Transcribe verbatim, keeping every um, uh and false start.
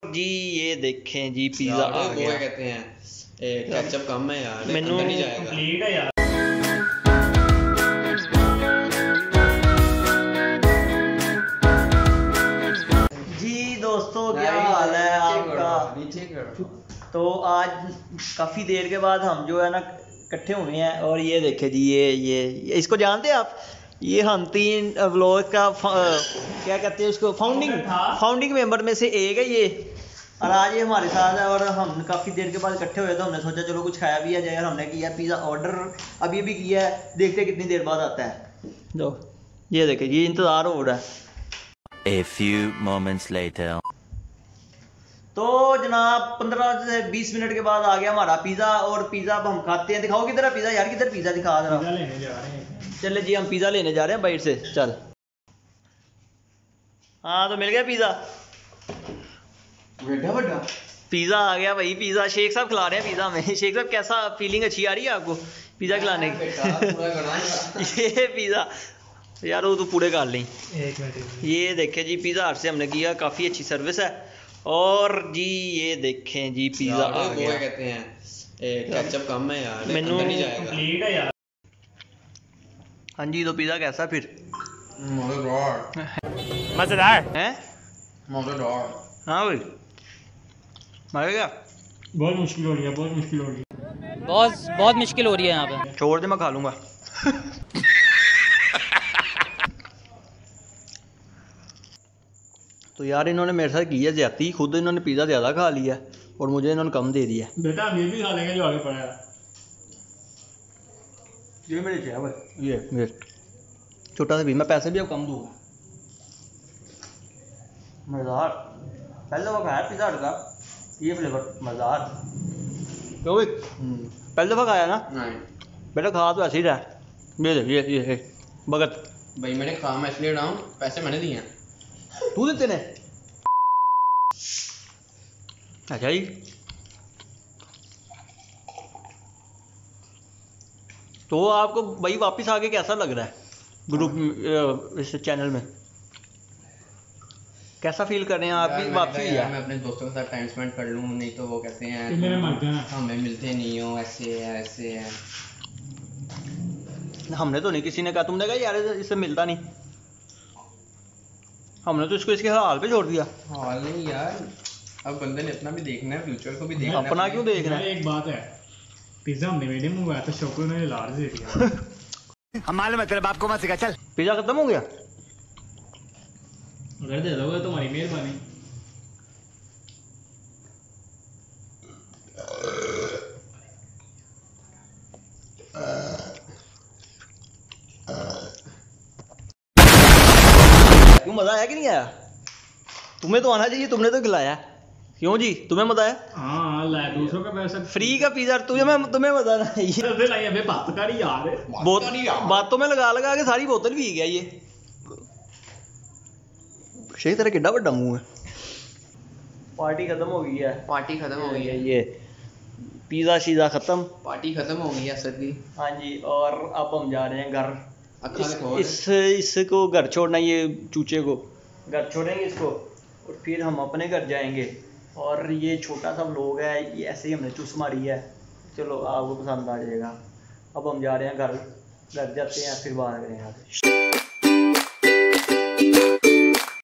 जी ये देखें जी पिज़्ज़ा आ गया। कहते हैं केचप कम है यार, मेनू अंदर नहीं जाएगा। कंप्लीट है यार। जी दोस्तों क्या हाल है आपका। तो आज काफ़ी देर के बाद हम जो है ना इकट्ठे हुए हैं और ये देखे जी ये ये, ये इसको जानते हैं आप। ये हम तीन व्लॉग का क्या कहते हैं उसको फाउंडिंग फाउंडिंग मेंबर में से एक है ये, और आज ये हमारे साथ है। और हम काफ़ी देर के बाद इकट्ठे हुए तो हमने सोचा चलो कुछ खाया भी जाए, और हमने किया पिज़्ज़ा ऑर्डर अभी भी किया है, देखते कितनी देर बाद आता है। जो ये देखे ये इंतज़ार हो रहा है। A few moments later. तो जनाब पंद्रह से बीस मिनट के बाद आ गया हमारा पिज़्ज़ा, और पिज़्ज़ा अब हम खाते हैं। दिखाओ किधर है पिज़्ज़ा यार, किधर पिज़्ज़ा दिखा जरा। पिज़्ज़ा लेने जा रहे हैं। चले जी हम पिज़्ज़ा लेने जा रहे हैं बाइट से। चल हाँ तो मिल गया पिज़्ज़ा, बड़ा बड़ा पिज़्ज़ा आ गया भाई। पिज़्ज़ा शेख साहब खिला रहे हैं पिज़्ज़ा में। शेख साहब कैसा फीलिंग अच्छी आ रही है आपको पिज़्ज़ा खिलाने की? ये पिज़्ज़ा यार वो तो पूरे कर लें। एक मिनट ये देखें जी पिज़्ज़ा हट से हमने किया, काफ़ी अच्छी सर्विस है। और जी ये देखें जी पिज़्ज़ा आ गया। कहते हैं केचप कम है यार, मेनू अंदर नहीं जाएगा। कंप्लीट है यार। हाँ जी तो पिज़्ज़ा कैसा फिर? मजेदार हैं? हाँ भाई मजा क्या? बहुत मुश्किल हो रही है, बहुत मुश्किल हो रही है, बहुत बहुत मुश्किल हो रही है यहाँ पे। छोड़ दे मैं खा लूँगा। तो यार इन्होंने मेरे साथ की है ज्यादती, खुद इन्होंने पिज़्ज़ा ज़्यादा खा लिया और मुझे इन्होंने कम दे दिया। बेटा हम ये भी खा लेंगे जो आगे पड़ा है। ये मेरे क्या भाई, ये मेरे छोटा सा भी, मैं पैसे भी अब कम दूंगा। मज़ेदार, पहले दफ़ा खाया पिज़्ज़ा हट का ये फ्लेवर, मज़ेदार। क्यों भाई पहले दफ़ा खाया ना? नहीं बेटा खा तो ऐसे ही रहा। ये ये ये ये भगत भाई मैंने खा मैं इसलिए रहा हूँ, पैसे मैंने दिए हैं। तू देते ने? अच्छा जी तो आपको भाई वापस आके कैसा लग रहा है ग्रुप इस चैनल में? कैसा फील कर रहे हैं आप? भी वापसी हुई है। मैं अपने दोस्तों के साथ टाइम स्पेंड कर लूँ, नहीं तो वो कहते हैं मेरे मर जाना, हमें मिलते नहीं हो, ऐसे है ऐसे है। हमने तो नहीं किसी ने कहा, तुमने कहा यार इससे मिलता नहीं, हमने तो इसको इसके हाल पे छोड़ दिया। हाल नहीं यार, अब बंदे ने अपना भी देखना है, फ्यूचर को भी देखना है। अपना क्यों देखना है? एक बात है, पिज़्ज़ा हमने मीडियम मंगवाया था, शौको ने लार्ज दे दिया। हम मालूम है तेरे बाप को मत सिखा, चल। पिज़्ज़ा खत्म हो गया? अगर दे दोगे तुम्हारी मेहरबानी। क्यों मज़ा आया कि नहीं आया? तुम्हें तो आना चाहिए, तुमने तो खिलाया। क्यों जी तुम्हें मज़ा आया? हाँ लाए दूसरों का पैसा फ्री का पिज़्ज़ा तुझे मैं तुम्हें मज़ा ना ये लाइए बे बात कर यार। बहुत बातों में लगा लगा के सारी बोतल पी गया ये। शेख तेरा कितना बड़ा मुंह है। पार्टी खत्म हो गई है। पार्टी खत्म हो गई है, ये पिज़्ज़ा शीज़ा खत्म, पार्टी खत्म हो गई है असद की। हाँ जी। और अब हम जा रहे हैं घर। अक्खा इस, खोल। इस इसको घर छोड़ना, ये चूचे को घर छोड़ेंगे इसको, और फिर हम अपने घर जाएंगे। और ये छोटा सा व्लॉग है, ये ऐसे ही हमने चुस मारी है, चलो आपको पसंद आ जाएगा। अब हम जा रहे हैं घर, घर जाते हैं फिर बात करेंगे।